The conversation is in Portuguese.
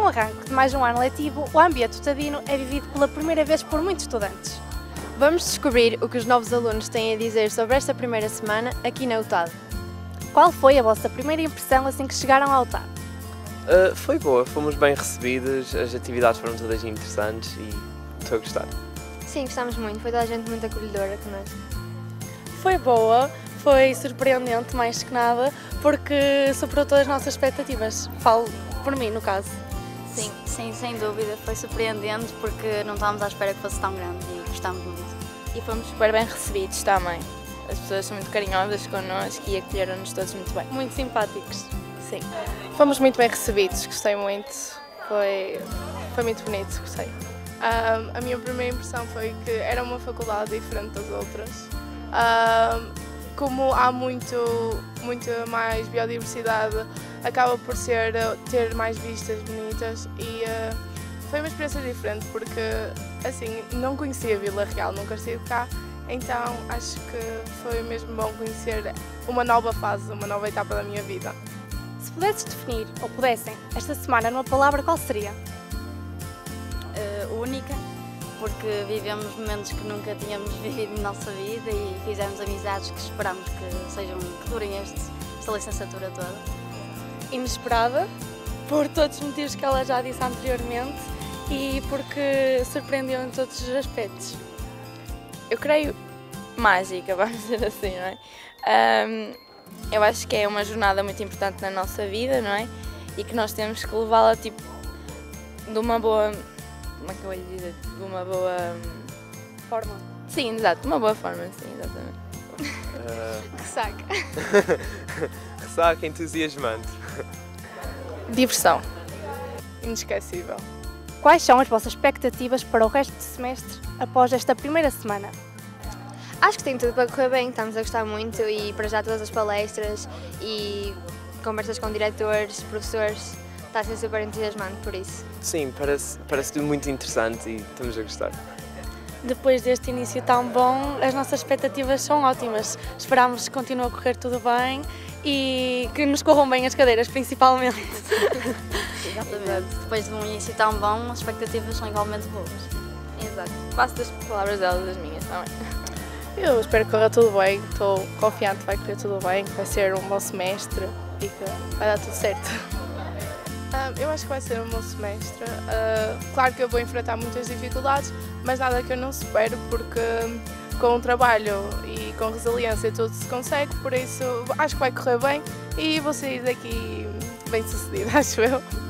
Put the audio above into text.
No arranque de mais um ano letivo, o ambiente tutadino é vivido pela primeira vez por muitos estudantes. Vamos descobrir o que os novos alunos têm a dizer sobre esta primeira semana aqui na UTAD. Qual foi a vossa primeira impressão assim que chegaram ao UTAD? Foi boa, fomos bem recebidos, as atividades foram todas interessantes e estou a gostar. Sim, gostámos muito, foi toda a gente muito acolhedora connosco. Foi boa, foi surpreendente mais que nada, porque superou todas as nossas expectativas. Falo por mim, no caso. Sim, sem dúvida, foi surpreendente porque não estávamos à espera que fosse tão grande e gostámos muito. E fomos super bem recebidos também. As pessoas são muito carinhosas connosco e acolheram-nos todos muito bem. Muito simpáticos. Sim. Fomos muito bem recebidos, gostei muito, foi muito bonito, gostei. A minha primeira impressão foi que era uma faculdade diferente das outras. Como há muita mais biodiversidade, acaba por ter mais vistas bonitas e foi uma experiência diferente porque assim, não conhecia Vila Real, nunca estive cá, então acho que foi mesmo bom conhecer uma nova fase, uma nova etapa da minha vida. Se pudesses definir, ou pudessem, esta semana numa palavra, qual seria? Única, porque vivemos momentos que nunca tínhamos vivido na nossa vida e fizemos amizades que esperamos que durem esta licenciatura toda. Inesperada, por todos os motivos que ela já disse anteriormente e porque surpreendeu em todos os aspectos. Eu creio mágica, vamos dizer assim, não é? Eu acho que é uma jornada muito importante na nossa vida, não é? E que nós temos que levá-la tipo de uma boa, como é que eu vou dizer? De uma boa Forma. Sim, exato, de uma boa forma, sim, exatamente. Ressaca. Ressaca entusiasmante. Diversão. Inesquecível. Quais são as vossas expectativas para o resto do semestre após esta primeira semana? Acho que tem tudo para correr bem, estamos a gostar muito e para já todas as palestras e conversas com diretores, professores, está a ser super entusiasmante por isso. Sim, parece tudo muito interessante e estamos a gostar. Depois deste início tão bom, as nossas expectativas são ótimas. Esperamos que continue a correr tudo bem e que nos corram bem as cadeiras, principalmente. Exatamente. Depois de um início tão bom, as expectativas são igualmente boas. Exato. Passo das palavras delas das minhas também. Eu espero que corra tudo bem, estou confiante que vai correr tudo bem, que vai ser um bom semestre e que vai dar tudo certo. Eu acho que vai ser um bom semestre. Claro que eu vou enfrentar muitas dificuldades, mas nada que eu não supero, porque com o trabalho e com resiliência tudo se consegue, por isso acho que vai correr bem e vou sair daqui bem sucedida, acho eu.